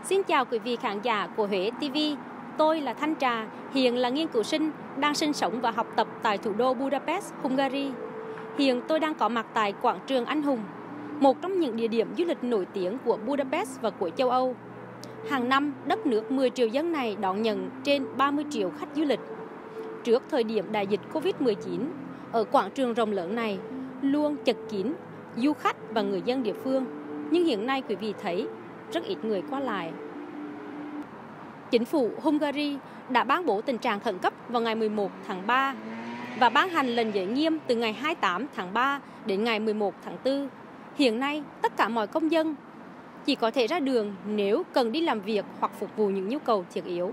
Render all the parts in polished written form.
Xin chào quý vị khán giả của Huế TV. Tôi là Thanh Trà, hiện là nghiên cứu sinh đang sinh sống và học tập tại thủ đô Budapest, Hungary. Hiện tôi đang có mặt tại quảng trường Anh Hùng, một trong những địa điểm du lịch nổi tiếng của Budapest và của châu Âu. Hàng năm, đất nước 10 triệu dân này đón nhận trên 30 triệu khách du lịch. Trước thời điểm đại dịch Covid-19, ở quảng trường rộng lớn này luôn chật kín du khách và người dân địa phương. Nhưng hiện nay quý vị thấy rất ít người qua lại. Chính phủ Hungary đã ban bố tình trạng khẩn cấp vào ngày 11 tháng 3 và ban hành lệnh giới nghiêm từ ngày 28 tháng 3 đến ngày 11 tháng 4. Hiện nay, tất cả mọi công dân chỉ có thể ra đường nếu cần đi làm việc hoặc phục vụ những nhu cầu thiết yếu.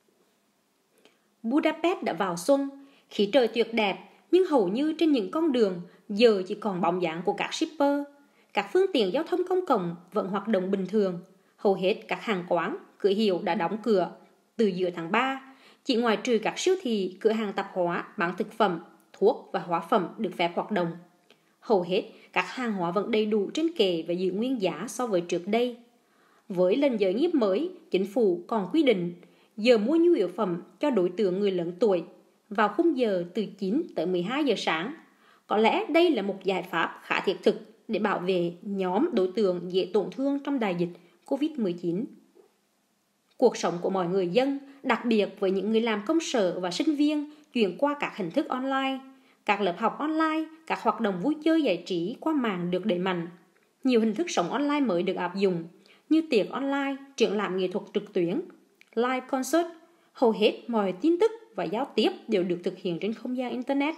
Budapest đã vào xuân, khí trời tuyệt đẹp, nhưng hầu như trên những con đường giờ chỉ còn bóng dáng của các shipper. Các phương tiện giao thông công cộng vẫn hoạt động bình thường. Hầu hết các hàng quán, cửa hiệu đã đóng cửa từ giữa tháng 3. Chỉ ngoại trừ các siêu thị, cửa hàng tạp hóa, bán thực phẩm, thuốc và hóa phẩm được phép hoạt động. Hầu hết các hàng hóa vẫn đầy đủ trên kệ và giữ nguyên giá so với trước đây. Với lệnh giới nghiêm mới, chính phủ còn quy định giờ mua nhu yếu phẩm cho đối tượng người lớn tuổi vào khung giờ từ 9 tới 12 giờ sáng. Có lẽ đây là một giải pháp khá thiết thực để bảo vệ nhóm đối tượng dễ tổn thương trong đại dịch Covid-19. Cuộc sống của mọi người dân, đặc biệt với những người làm công sở và sinh viên, chuyển qua các hình thức online. Các lớp học online, các hoạt động vui chơi giải trí qua mạng được đẩy mạnh. Nhiều hình thức sống online mới được áp dụng, như tiệc online, triển lãm nghệ thuật trực tuyến, live concert. Hầu hết mọi tin tức và giao tiếp đều được thực hiện trên không gian Internet.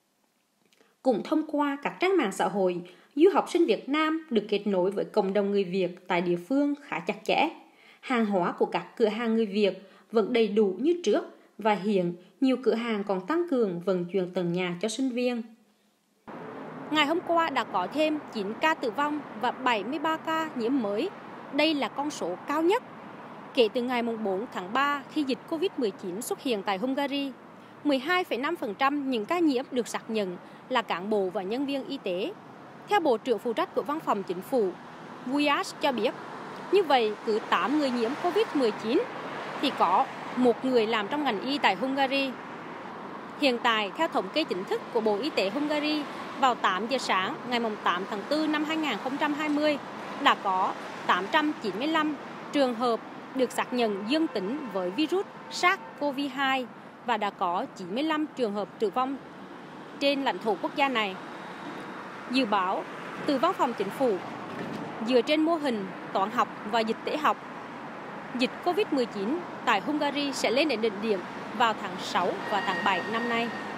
Cũng thông qua các trang mạng xã hội, du học sinh Việt Nam được kết nối với cộng đồng người Việt tại địa phương khá chặt chẽ. Hàng hóa của các cửa hàng người Việt vẫn đầy đủ như trước và hiện nhiều cửa hàng còn tăng cường vận chuyển tận nhà cho sinh viên. Ngày hôm qua đã có thêm 9 ca tử vong và 73 ca nhiễm mới. Đây là con số cao nhất kể từ ngày 4 tháng 3 khi dịch Covid-19 xuất hiện tại Hungary. 12,5% những ca nhiễm được xác nhận là cán bộ và nhân viên y tế. Theo Bộ trưởng phụ trách của Văn phòng Chính phủ, Vujas cho biết, như vậy cứ 8 người nhiễm Covid-19 thì có một người làm trong ngành y tại Hungary. Hiện tại, theo thống kê chính thức của Bộ Y tế Hungary, vào 8 giờ sáng ngày 8 tháng 4 năm 2020 đã có 895 trường hợp được xác nhận dương tính với virus SARS-CoV-2 và đã có 95 trường hợp tử vong trên lãnh thổ quốc gia này. Dự báo từ Văn phòng Chính phủ, dựa trên mô hình toán học và dịch tễ học, dịch Covid-19 tại Hungary sẽ lên đến đỉnh điểm vào tháng 6 và tháng 7 năm nay.